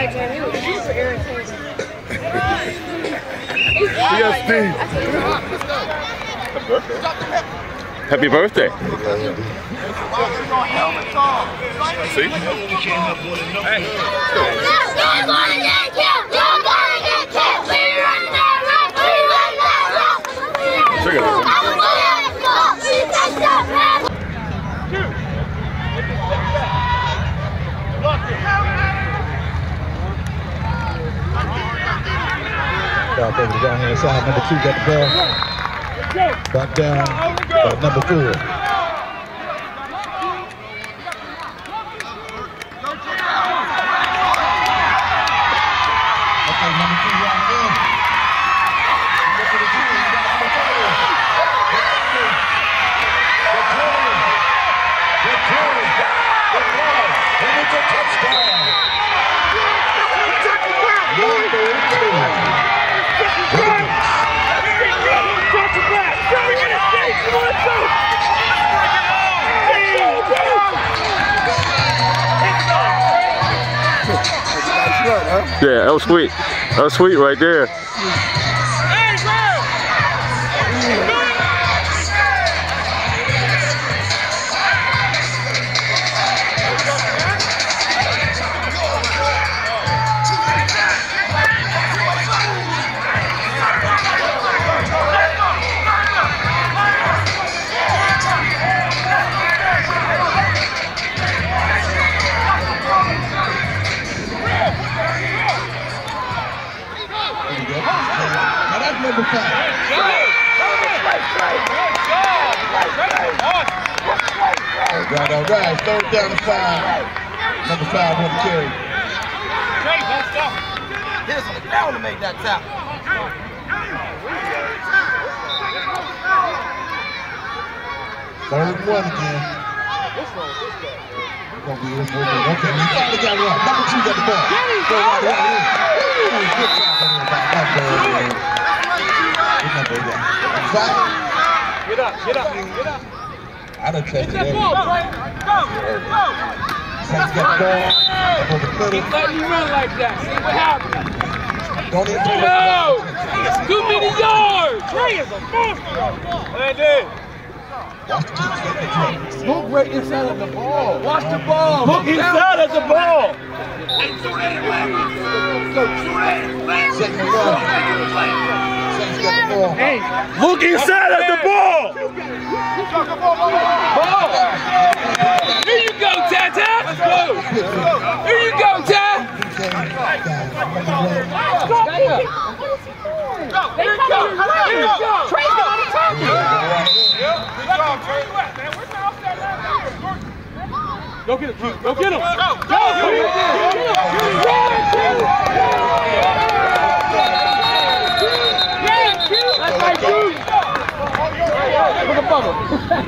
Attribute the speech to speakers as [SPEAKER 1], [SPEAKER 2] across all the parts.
[SPEAKER 1] man. He was super irritated.
[SPEAKER 2] Yes, Steve. Happy birthday. See? Hey.
[SPEAKER 3] Ball over the right hand side. Number 2 got the ball. Back down. Number 4. Okay, number 2 right in. Look at the team. You got number 4. And it's a touchdown.
[SPEAKER 2] Yeah, that was sweet. That was sweet right there.
[SPEAKER 3] Number 5. All right. 3rd down and 5. Number 5 on the carry.
[SPEAKER 4] Here's on the ground to make that tackle.
[SPEAKER 3] 3rd and 1 again. Gonna be this one. Okay, we finally got it up. Number 2 got the ball. Go right in. Good job on that ball.
[SPEAKER 4] Get up.
[SPEAKER 3] I done checked it out.
[SPEAKER 4] Go.
[SPEAKER 3] Saints got the ball.
[SPEAKER 4] Keep letting you run like that. See what happens.
[SPEAKER 3] Don't even play
[SPEAKER 4] No! Too many yards! Trey is a monster!
[SPEAKER 3] Look right inside of the ball.
[SPEAKER 4] Watch the ball!
[SPEAKER 2] Look inside of the ball!
[SPEAKER 3] Second and 1. Saints got the ball.
[SPEAKER 4] Hey,
[SPEAKER 2] Look inside of the ball!
[SPEAKER 4] ball! Here you go, Tata! Let's go! Here you go, Tata! Here you go!
[SPEAKER 1] Trey's going to talk.
[SPEAKER 4] Go get him, Go get him! Go! That's my dude! Look at Bubba.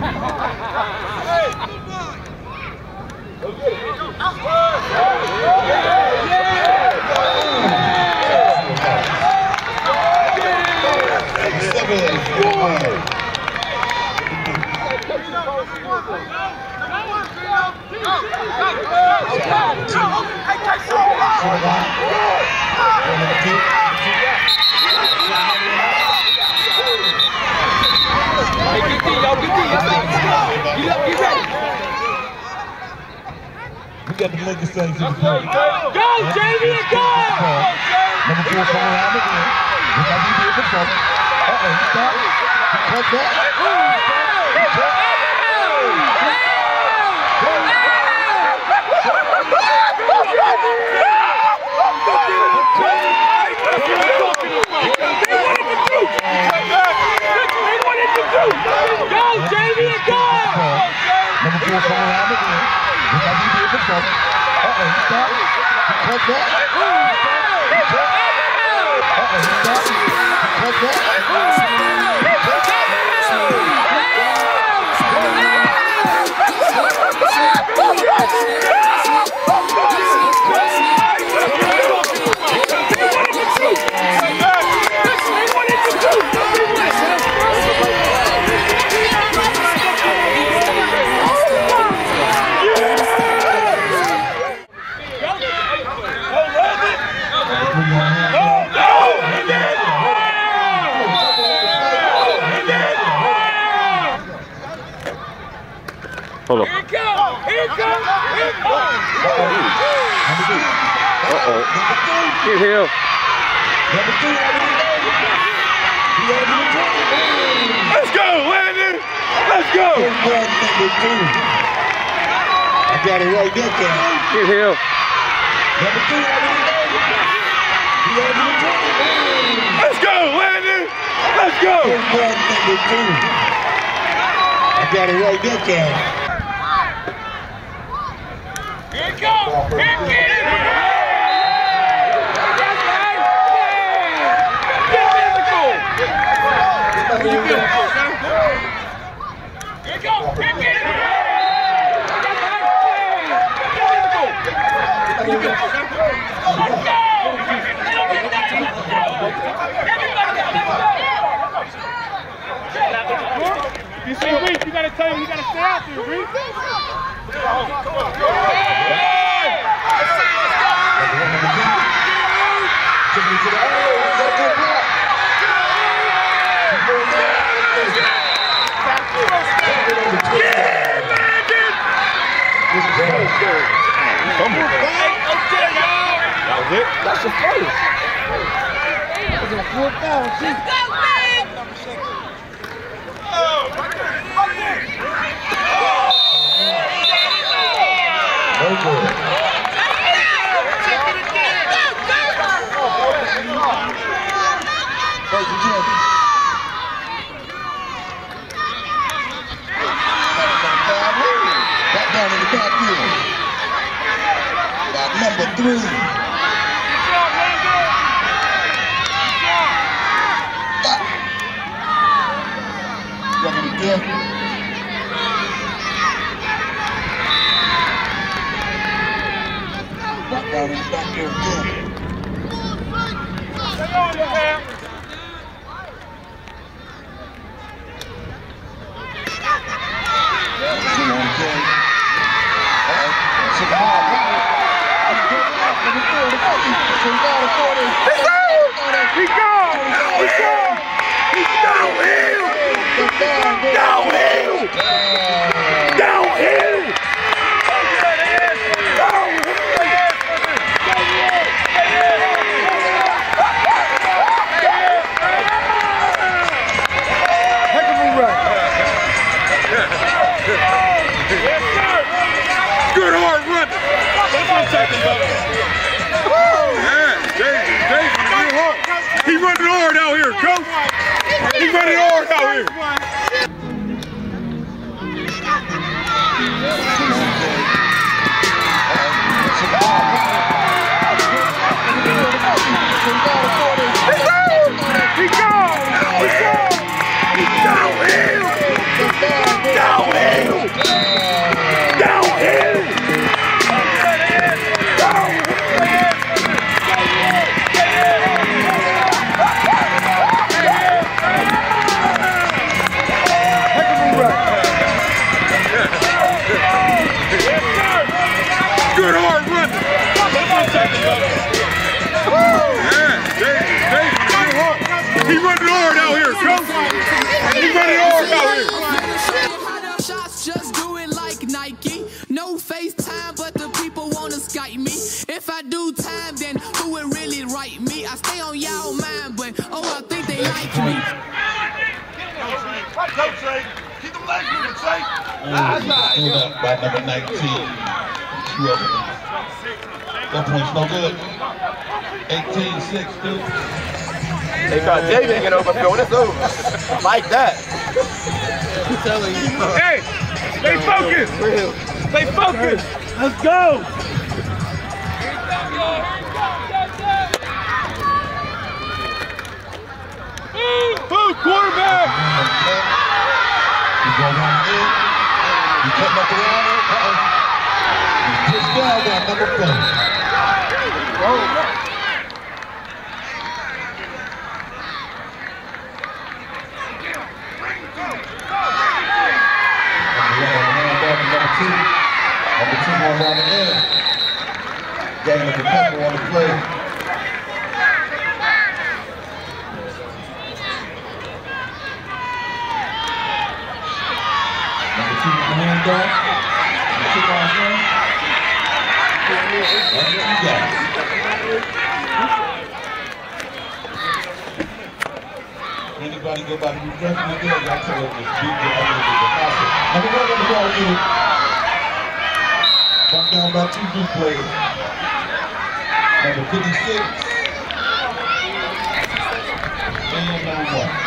[SPEAKER 3] We got the Lakers things in the field.
[SPEAKER 4] Go, Jamie, go!
[SPEAKER 3] Number 4 coming around again. We got to be in control. Uh-oh, he stopped. He cut back.
[SPEAKER 4] Go, Jamie, go!
[SPEAKER 3] Number 4 coming around again. We got to be in control. Uh-oh, he stopped. He cut back. Uh-oh, he stopped. He cut back.
[SPEAKER 2] Uh-oh. Get him.
[SPEAKER 3] Number 2 already there. He already returned.
[SPEAKER 4] Let's go, Landon! Let's go!
[SPEAKER 3] Number 2. I got it right there, Cam.
[SPEAKER 2] Get him.
[SPEAKER 3] Number 2 already there. He already returned.
[SPEAKER 4] Let's go, Landon! Let's go!
[SPEAKER 3] Number 2. I got it right there, Cam.
[SPEAKER 4] Here it goes! Here it is! Get physical! Here it goes! Here it is! Get physical! Let's go! You see Reese, you gotta tell him you gotta stay out there, Reese. That was it?
[SPEAKER 3] That's your first. That was a 4th down, too. No good. First and 10. Back down in the backfield. Got number 3. Second and 10. Back down in the backfield again.
[SPEAKER 4] Good hard run. He running hard out here, coach. He running hard out here. He gone. He's downhill. Downhill. Downhill. Good hard run. He running hard out here, coach. He running hard out here.
[SPEAKER 5] Shots, just do it like Nike. No FaceTime, but the people wanna Skype me. If I do time, then who would really write me? I stay on y'all mind, but oh, I think they like me.
[SPEAKER 4] Keep them legs moving, Say.
[SPEAKER 3] Pulled up by number 19. 1 point's no good. 18-6, dude.
[SPEAKER 6] They got David hanging over going, it's over. Like that.
[SPEAKER 5] I'm telling you.
[SPEAKER 4] Hey, stay focused. Stay focused. Let's go. Boom, quarterback.
[SPEAKER 3] He's going down in. He's cutting up around it. He's pushed down by number 4. Number 2 going down the end. Daniel DePepper on the play. Number 2 with the hand off. Number 2 on him. That's what you got. everybody go by the refreshment again. Y'all tell us this big number one on the ball is back down by 2 new players. Number 56 and number 1.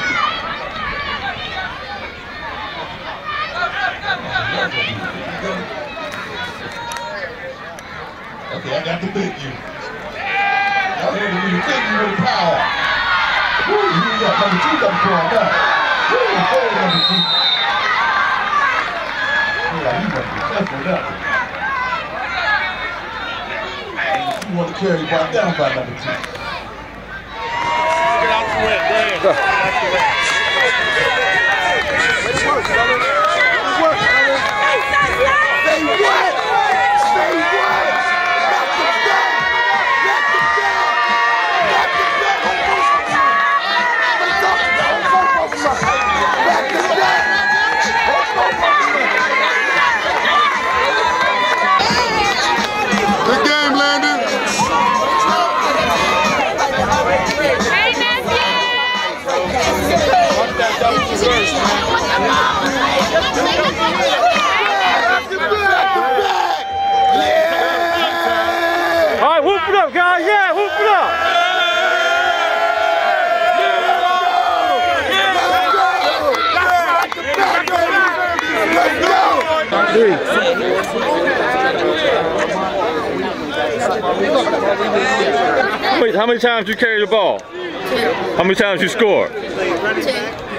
[SPEAKER 3] Okay, I got to thank you. Y'all heard me thank you with the power. Woo, you got number 2 got to throw on that. Woo, number 2. Yeah, he must be tough on that one. You want to carry right down by number 2.
[SPEAKER 4] Get out the way, go ahead. Get out the way. Let's work, brother. Let's work, brother. Say what? Say what?
[SPEAKER 2] Good game, Landon.
[SPEAKER 1] Hey,
[SPEAKER 2] All right, whoop it up, guys. Yeah, whoop it up. How many times you carry the ball? How many times you score?